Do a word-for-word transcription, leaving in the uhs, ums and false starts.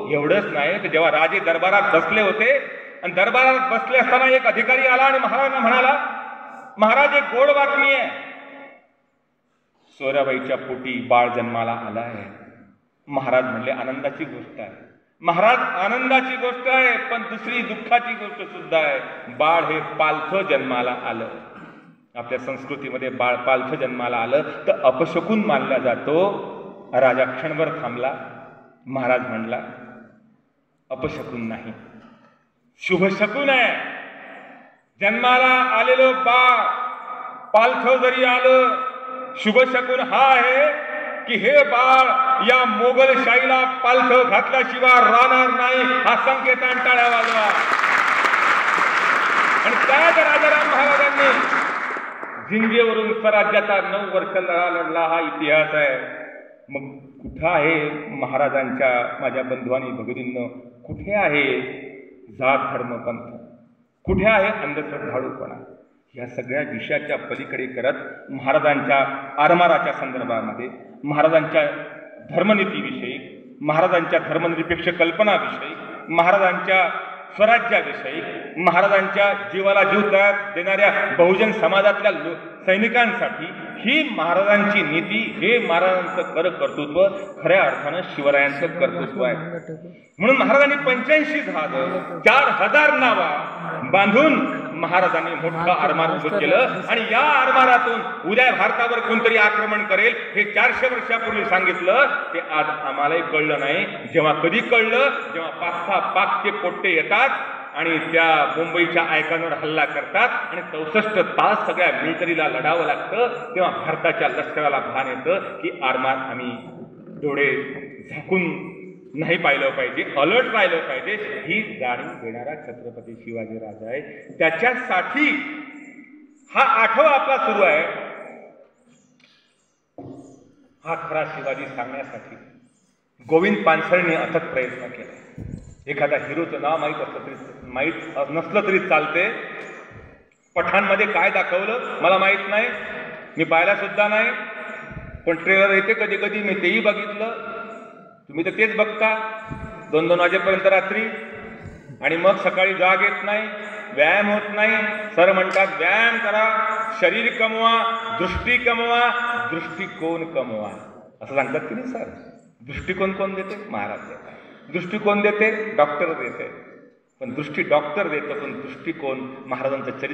एवढंच नाही तर जेव्हा राजे दरबारात बसले होते आणि दरबारात बसले असताना एक अधिकारी आला आणि महाराजांना म्हणाला, महाराज एक गोड बातमी आहे, सोयराबाईच्या पोटी बाळ जन्माला आला आहे. महाराज म्हणले आनंदाची गोष्ट आहे. महाराज आनंदाची गोष्ट आहे, पण दुसरी दुःखाची गोष्ट सुद्धा आहे. बाळ हे पालथं जन्माला आलं. आपल्या संस्कृतीमध्ये बाळ पालथं जन्माला आलं तर अपशकुन मानला जातो. राजा क्षणभर थांबला. महाराज म्हणला अपशकुन नाही, शुभशकुन आहे. जन्माला आलेलो बाळ पालथं जरी आलं, शुभशकुन हा आहे की हे बाळ या मोगलशाहीला पालथं घातल्याशिवाय राहणार नाही. हा संकेत टाळ्या वाजवा. आणि त्याच राजाराम महाराजांनी जिंजेवरून स्वराज्याचा नऊ वर्ष लढा लढला. हा इतिहास आहे. मग कुठं आहे महाराजांच्या, माझ्या बंधुआंनी भगिनींनो, कुठे आहे जात धर्म पंथ, कुठे आहे अंधश्रद्धाळूपणा? या सगळ्या विषयाच्या पलीकडे करत महाराजांच्या आरमाराच्या संदर्भामध्ये, महाराजांच्या धर्मनीतीविषयी, महाराजांच्या धर्मनिरपेक्ष कल्पनाविषयी, महाराजांच्या स्वराज्याविषयी, महाराजांच्या जीवाला जीव देणाऱ्या बहुजन समाजातल्या सैनिकांसाठी ही महाराजांची नीती, हे महाराजांचं कर कर्तृत्व खऱ्या अर्थानं शिवरायांचं कर्तृत्व आहे. म्हणून महाराजांनी पंच्याऐंशी झालं चार हजार नावा बांधून महाराजांनी मोठं आरमार उभं केलं. आणि या आरमारातून उद्या भारतावर कोणतरी आक्रमण करेल हे चारशे वर्षापूर्वी सांगितलं, ते आज आम्हालाही कळलं नाही. जेव्हा कधी कळलं, जेव्हा पाच सहा पाकचे पोट्टे येतात आणि त्या मुंबईच्या आयकांवर हल्ला करतात आणि चौसष्ट तास सगळ्या मिलिटरीला लढावं लागतं, तेव्हा भारताच्या लष्कराला भान येतं की आरमार आम्ही डोळे झाकून नाही पाहिलं पाहिजे, अलर्ट राहिलं पाहिजे. ही जाणीव देणारा छत्रपती शिवाजी राजा आहे. त्याच्यासाठी हा आठवा आपला सुरू आहे. हा खरा शिवाजी सांगण्यासाठी गोविंद पानसरेंनी अथक प्रयत्न केला. एखादा हिरोचं नाव माहीत असलं तरी माहीत नसलं तरी चालते. पठाणमध्ये काय दाखवलं मला माहीत नाही, मी पाहिला सुद्धा नाही, पण ट्रेलर येते कधी कधी, मी तेही बघितलं. तुम्ही तर तेच बघता दोन दोन वाजेपर्यंत रात्री, आणि मग सकाळी जाग येत नाही, व्यायाम होत नाही. सर म्हणतात व्यायाम करा, शरीर कमवा, दृष्टी कमवा, दृष्टिकोन कमवा, असं सांगतात की नाही सर? दृष्टिकोन कोण देते? महाराज देतात. दृष्टिकोन देते डॉक्टर देते, पण दृष्टी डॉक्टर देतो, पण दृष्टिकोन महाराजांचं चरित्र